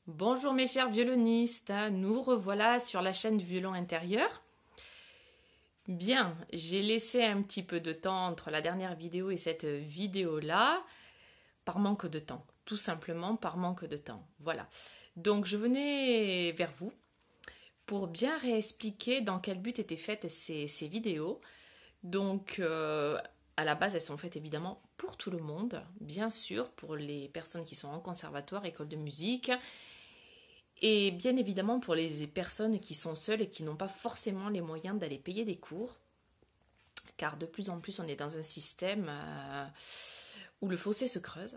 Bonjour mes chers violonistes, nous revoilà sur la chaîne Violon Intérieur. Bien, j'ai laissé un petit peu de temps entre la dernière vidéo et cette vidéo-là, par manque de temps, tout simplement par manque de temps. Voilà, donc je venais vers vous pour bien réexpliquer dans quel but étaient faites ces vidéos. Donc, à la base, elles sont faites évidemment pour tout le monde, bien sûr, pour les personnes qui sont en conservatoire, école de musique, et bien évidemment pour les personnes qui sont seules et qui n'ont pas forcément les moyens d'aller payer des cours, car de plus en plus on est dans un système où le fossé se creuse.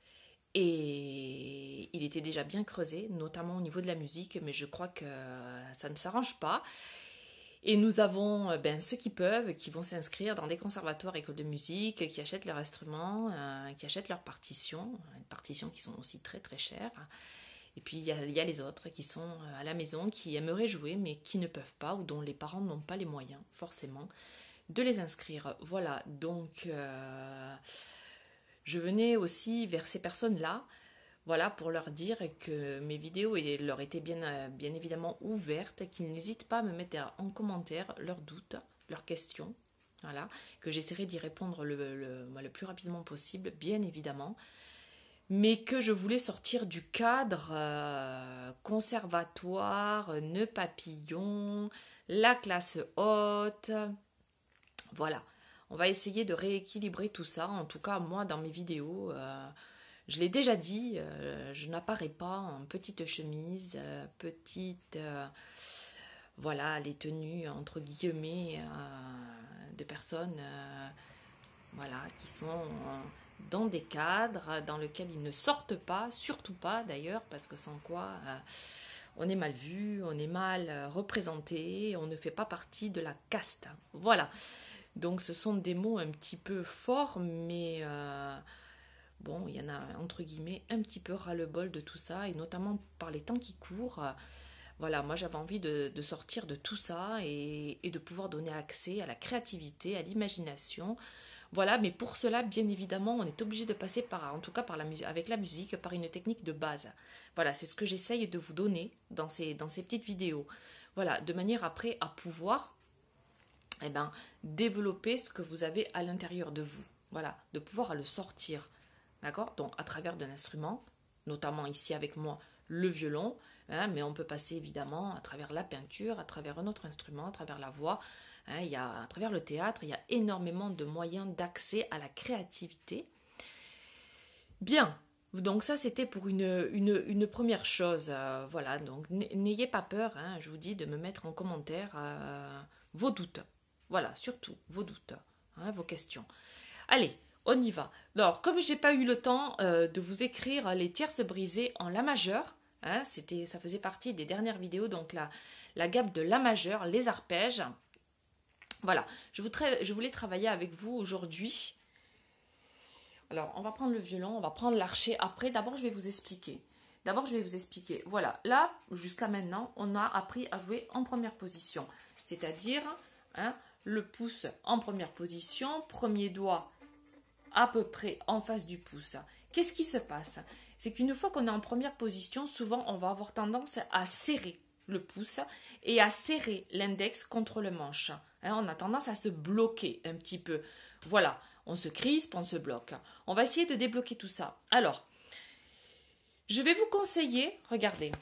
Et il était déjà bien creusé, notamment au niveau de la musique, mais je crois que ça ne s'arrange pas. Et nous avons ceux qui peuvent, qui vont s'inscrire dans des conservatoires, écoles de musique, qui achètent leurs instruments, qui achètent leurs partitions qui sont aussi très très chères. Et puis il y a les autres qui sont à la maison, qui aimeraient jouer, mais qui ne peuvent pas, ou dont les parents n'ont pas les moyens, forcément, de les inscrire. Voilà, donc je venais aussi vers ces personnes-là, voilà, pour leur dire que mes vidéos leur étaient bien évidemment ouvertes, qu'ils n'hésitent pas à me mettre en commentaire leurs doutes, leurs questions, voilà, que j'essaierai d'y répondre le plus rapidement possible, bien évidemment, mais que je voulais sortir du cadre conservatoire, nœud papillon, la classe haute, voilà. On va essayer de rééquilibrer tout ça, en tout cas moi dans mes vidéos. Je l'ai déjà dit, je n'apparais pas en petite chemise, voilà, les tenues entre guillemets de personnes voilà, qui sont dans des cadres dans lesquels ils ne sortent pas, surtout pas d'ailleurs, parce que sans quoi on est mal vu, on est mal représenté, on ne fait pas partie de la caste. Voilà, donc ce sont des mots un petit peu forts, mais bon, il y en a entre guillemets un petit peu ras-le-bol de tout ça, et notamment par les temps qui courent. Voilà, moi j'avais envie de sortir de tout ça et de pouvoir donner accès à la créativité, à l'imagination. Voilà, mais pour cela, bien évidemment, on est obligé de passer par, en tout cas avec la musique, par une technique de base. Voilà, c'est ce que j'essaye de vous donner dans ces petites vidéos. Voilà, de manière après à pouvoir développer ce que vous avez à l'intérieur de vous. Voilà, de pouvoir le sortir. D'accord? Donc, à travers d'un instrument, notamment ici avec moi, le violon, hein, mais on peut passer évidemment à travers la peinture, à travers un autre instrument, à travers la voix, hein, à travers le théâtre, il y a énormément de moyens d'accès à la créativité. Bien, donc ça c'était pour une première chose. Voilà, donc n'ayez pas peur, hein, je vous dis, de me mettre en commentaire vos doutes. Voilà, surtout vos doutes, hein, vos questions. Allez, on y va. Alors, comme je n'ai pas eu le temps de vous écrire les tierces brisées en la majeure, hein, ça faisait partie des dernières vidéos, donc la gamme de la majeure, les arpèges. Voilà, je voulais travailler avec vous aujourd'hui. Alors, on va prendre le violon, on va prendre l'archet après. D'abord, je vais vous expliquer. Voilà, là, jusqu'à maintenant, on a appris à jouer en première position. C'est-à-dire, hein, le pouce en première position, premier doigt à peu près en face du pouce. Qu'est-ce qui se passe? C'est qu'une fois qu'on est en première position, souvent, on va avoir tendance à serrer le pouce et à serrer l'index contre le manche. Hein, on a tendance à se bloquer un petit peu. Voilà, on se crispe, on se bloque. On va essayer de débloquer tout ça. Alors, je vais vous conseiller, regardez,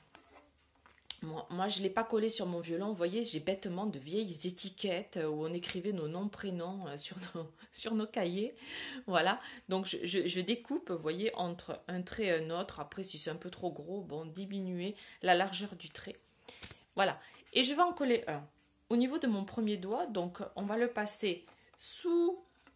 moi je ne l'ai pas collé sur mon violon, vous voyez, j'ai bêtement de vieilles étiquettes où on écrivait nos noms, prénoms sur nos cahiers. Voilà, donc je découpe, vous voyez, entre un trait et un autre. Après, si c'est un peu trop gros, bon, diminuer la largeur du trait. Voilà, et je vais en coller un. Au niveau de mon premier doigt, donc on va le passer sous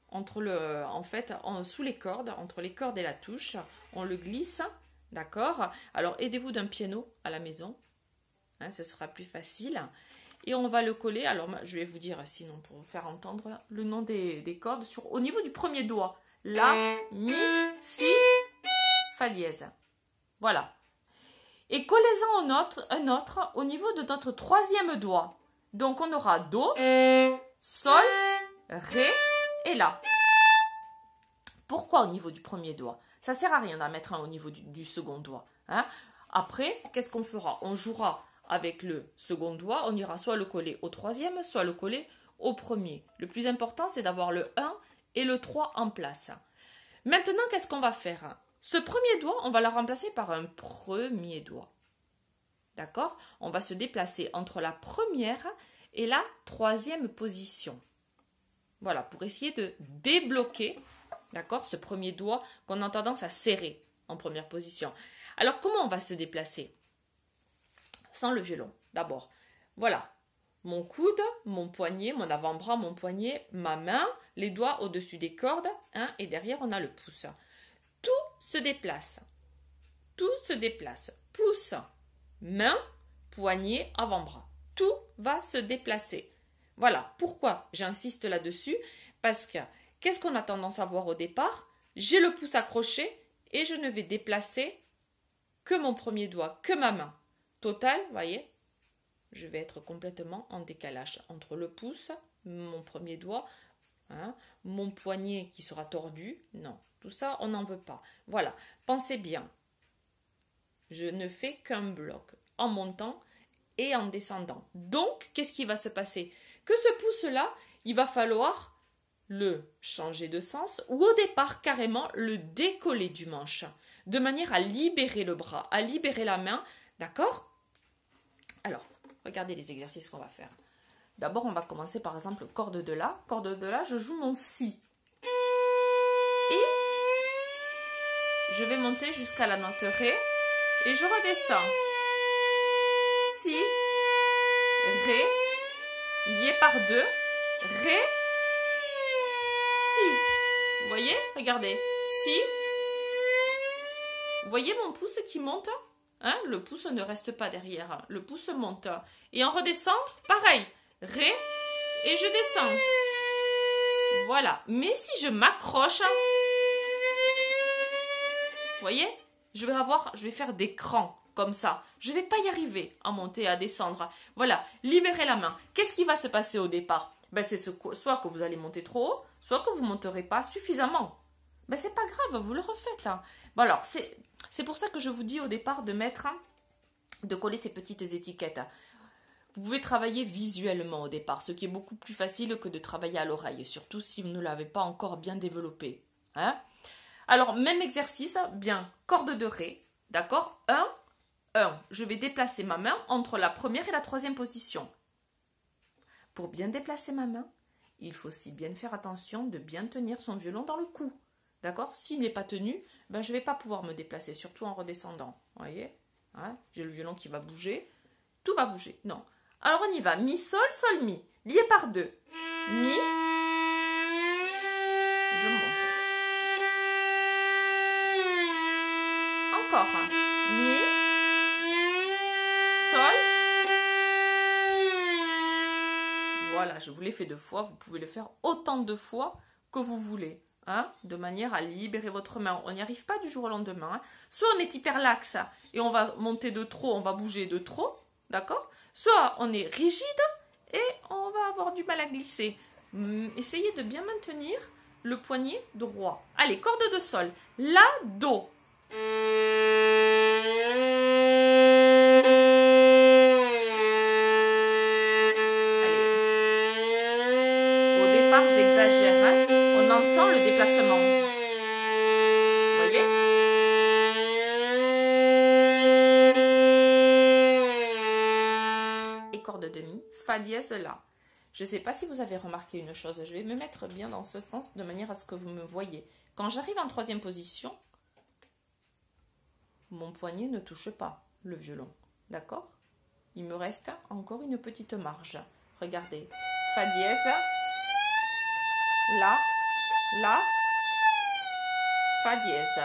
les cordes, entre les cordes et la touche. On le glisse, d'accord? Alors, aidez-vous d'un piano à la maison. Hein, ce sera plus facile. Et on va le coller. Alors, je vais vous dire, sinon, pour vous faire entendre le nom des cordes, au niveau du premier doigt. La, mi, si, fa dièse. Voilà. Et collez-en un autre au niveau de notre troisième doigt. Donc, on aura Do, Sol, Ré et La. Pourquoi au niveau du premier doigt? Ça ne sert à rien d'en mettre un au niveau du second doigt. Hein? Après, qu'est-ce qu'on fera? On jouera avec le second doigt, on ira soit le coller au troisième, soit le coller au premier. Le plus important, c'est d'avoir le 1 et le 3 en place. Maintenant, qu'est-ce qu'on va faire? Ce premier doigt, on va le remplacer par un premier doigt. D'accord? On va se déplacer entre la première et la troisième position. Voilà, pour essayer de débloquer, d'accord, ce premier doigt qu'on a tendance à serrer en première position. Alors, comment on va se déplacer? Sans le violon, d'abord. Voilà, mon coude, mon poignet, mon avant-bras, mon poignet, ma main, les doigts au-dessus des cordes, hein, et derrière, on a le pouce. Tout se déplace. Tout se déplace. Pouce, main, poignet, avant-bras. Tout va se déplacer. Voilà, pourquoi j'insiste là-dessus? Parce que, qu'est-ce qu'on a tendance à voir au départ? J'ai le pouce accroché et je ne vais déplacer que mon premier doigt, que ma main. Total, voyez, je vais être complètement en décalage entre le pouce, mon premier doigt, hein, mon poignet qui sera tordu. Non, tout ça, on n'en veut pas. Voilà, pensez bien. Je ne fais qu'un bloc en montant et en descendant. Donc, qu'est-ce qui va se passer? Que ce pouce-là, il va falloir le changer de sens ou au départ carrément le décoller du manche de manière à libérer le bras, à libérer la main, d'accord? Alors, regardez les exercices qu'on va faire. D'abord, on va commencer par exemple corde de La. Corde de La, je joue mon Si. Et je vais monter jusqu'à la note Ré et je redescends. Si, Ré, lié par 2, Ré, Si. Vous voyez? Regardez. Si. Vous voyez mon pouce qui monte? Hein? Le pouce ne reste pas derrière. Le pouce monte. Et on redescend, pareil. Ré, et je descends. Voilà. Mais si je m'accroche, vous voyez? Je vais faire des crans. Comme ça. Je ne vais pas y arriver à monter, à descendre. Voilà, libérez la main. Qu'est-ce qui va se passer au départ? Ben, c'est soit que vous allez monter trop haut, soit que vous ne monterez pas suffisamment. Ben, c'est pas grave, vous le refaites. Hein. Bon, alors, c'est pour ça que je vous dis au départ de coller ces petites étiquettes. Vous pouvez travailler visuellement au départ, ce qui est beaucoup plus facile que de travailler à l'oreille, surtout si vous ne l'avez pas encore bien développé. Hein? Alors, même exercice, bien, corde de Ré, d'accord? 1, je vais déplacer ma main entre la première et la troisième position. Pour bien déplacer ma main, il faut aussi bien faire attention de bien tenir son violon dans le cou. D'accord? S'il n'est pas tenu, ben je ne vais pas pouvoir me déplacer, surtout en redescendant. Vous voyez? Hein? J'ai le violon qui va bouger. Tout va bouger. Non. Alors on y va. Mi, sol, sol, mi. Lié par 2. Mi. Je monte. Encore. Mi. Sol. Voilà, je vous l'ai fait 2 fois. Vous pouvez le faire autant de fois que vous voulez. Hein, de manière à libérer votre main. On n'y arrive pas du jour au lendemain. Hein. Soit on est hyperlaxe et on va monter de trop, on va bouger de trop. D'accord? Soit on est rigide et on va avoir du mal à glisser. Essayez de bien maintenir le poignet droit. Allez, corde de sol. La, do. J'exagère, hein? On entend le déplacement. Vous voyez? Et corde de mi, fa dièse là. Je ne sais pas si vous avez remarqué une chose. Je vais me mettre bien dans ce sens de manière à ce que vous me voyez. Quand j'arrive en troisième position, mon poignet ne touche pas le violon. D'accord? Il me reste encore une petite marge. Regardez. Fa dièse. La, la, fa dièse.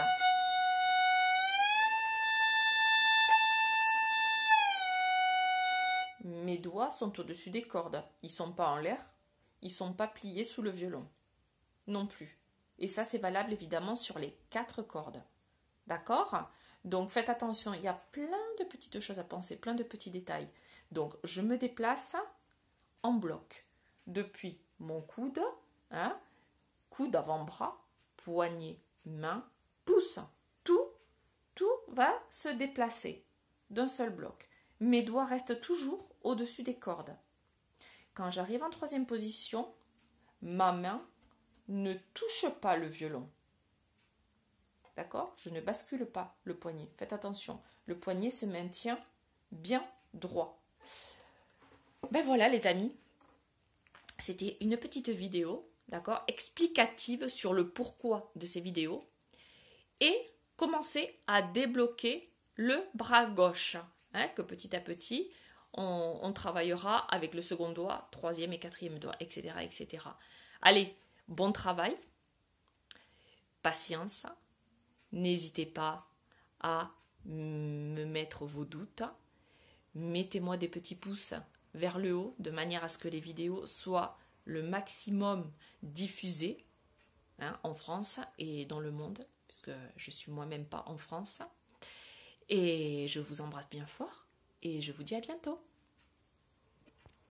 Mes doigts sont au-dessus des cordes. Ils ne sont pas en l'air. Ils ne sont pas pliés sous le violon. Non plus. Et ça, c'est valable évidemment sur les 4 cordes. D'accord? Donc, faites attention. Il y a plein de petites choses à penser, plein de petits détails. Donc, je me déplace en bloc. Depuis mon coude, hein, coude avant-bras, poignet, main, pouce. Tout va se déplacer. d'un seul bloc. Mes doigts restent toujours au-dessus des cordes. Quand j'arrive en troisième position, ma main ne touche pas le violon. D'accord? Je ne bascule pas le poignet. Faites attention. Le poignet se maintient bien droit. Ben voilà les amis. C'était une petite vidéo, d'accord, explicative sur le pourquoi de ces vidéos. Et commencer à débloquer le bras gauche. Que petit à petit, on travaillera avec le second doigt, troisième et quatrième doigt, etc., etc. Allez, bon travail. Patience. N'hésitez pas à me mettre vos doutes. Mettez-moi des petits pouces vers le haut de manière à ce que les vidéos soient le maximum diffusées en France et dans le monde, puisque je suis moi-même pas en France. Et je vous embrasse bien fort et je vous dis à bientôt.